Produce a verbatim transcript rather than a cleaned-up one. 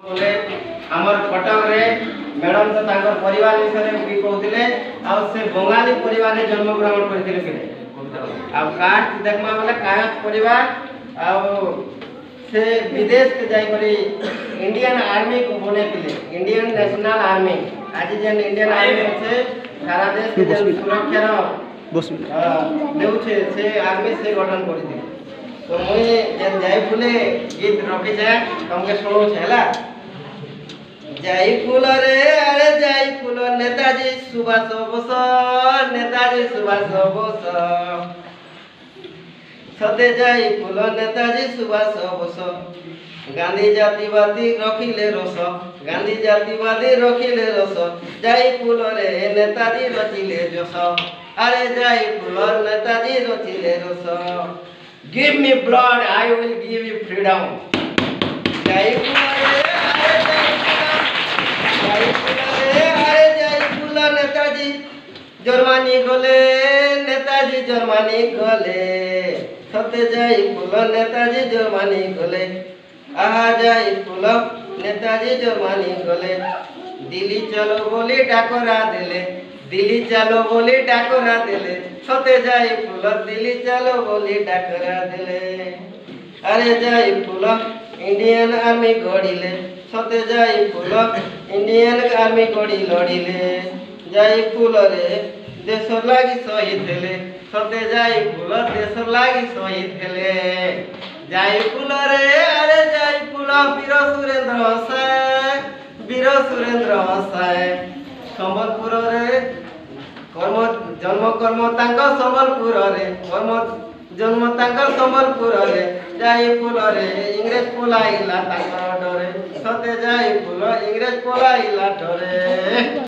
बोले हमर कटक रे मैडम तो तांकर परिवार विषय में भी कहथिले आ से बंगाली परिवार रे जन्म ग्रहण करथिले के आ कास्ट देखमा वाला कायक परिवार आ से विदेश के जाई करी इंडियन आर्मी को बने के लिए इंडियन नेशनल आर्मी आज जन इंडियन आर्मी से सारा देश के जन सुरक्षा रो बस देउ छे से आर्मी से गठन करि दे तो मुई जन जाई फुले गीत रखि जाय तुमके सुनो छला जय फूल रे अरे जय फूल नेताजी सुभाष बोस नेताजी सुभाष बोस सते जय फूल नेताजी सुभाष बोस गांधी जातिवादी रखिले रस गांधी जातिवादी रखिले रस जय फूल रे नेताजी रचिले जस अरे जय फूल नेताजी रचिले रस give me blood I will give you freedom जय फूल रे नेताजी जर्मनी गले नेताजी जर्मनी गले सत्य जय फूल नेताजी जर्मनी गले आहा जय फूल नेताजी जर्मनी गले दिल्ली चलो बोली डाकोरा दिले दिल्ली चलो बोली डाकोरा दिले सत्य जय फूल दिल्ली चलो बोली डाकोरा दिले अरे जय फूल इंडियन आर्मी गढ़िले सते जय फूल इंडियन आर्मी गढ़ी लड़िले जय फूल रे देश लागी शहीद हेले सते जय फूल देश लागी शहीद हेले जय फूल रे अरे जय फूल वीर सुरेंद्र साय वीर सुरेंद्र साय संबलपुर रे कर्म जन्म कर्म तांका संबलपुर रे कर्म जन्म तांकर संबलपुर रे जय फूल रे इंग्रेज पलाइला तांकर डरे सते जय फूल इंग्रेज पलाइला डरे।